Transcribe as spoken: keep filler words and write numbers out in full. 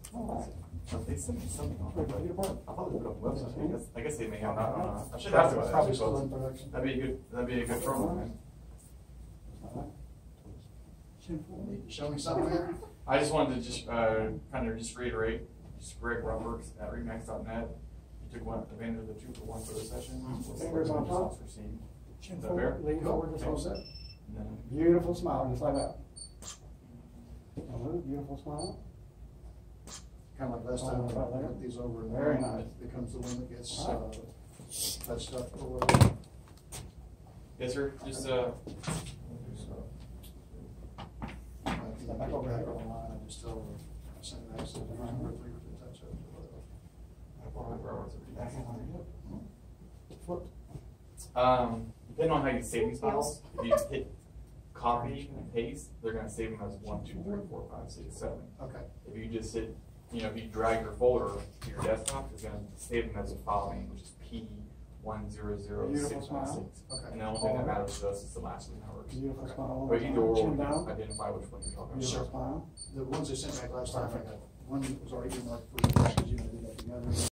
But they sent me something on it. I thought they put up a website. I guess, I guess they may have not. Uh, I should ask about that. Probably still in production. That'd be a good. That'd be a good promo, man. Show me something here. I just wanted to just uh, kind of just reiterate, just Greg Roberts at remax dot net. You took one advantage of the two for one for the session. Fingers on top. Chin forward, lean forward, just hold that. Beautiful smile, just like that. Beautiful smile. Kind of like last time, I got these over and very nice. It becomes the one that gets uh, touched up or whatever. Yes, sir. Just uh. I can go back online and just tell them, send an access to number three to touch up or whatever. Um, depending on how you save these files, if you just hit copy and paste, they're going to save them as one, two, three, four, five, six, seven. Okay. If you just hit, you know, if you drag your folder to your desktop, it's going to save them as a file name, which is P one zero zero six one six. Okay. And the only thing that matters to us is the last two numbers. Beautiful Okay. smile. But either or, we can identify which one you're talking Beautiful about. smile. The ones they sent back last time, I got one that was already marked for you, because you know, they got together.